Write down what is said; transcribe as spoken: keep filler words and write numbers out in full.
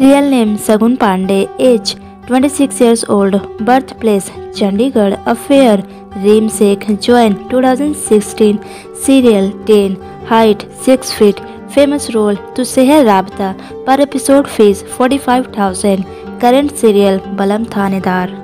Real name Shagun Pandey, age twenty-six years old, birthplace Chandigarh, affair Reem Sheikh, joined two thousand sixteen, serial ten, height six feet, famous role to Seher Rabta, per episode fees forty-five thousand, current serial Balam Thanedar.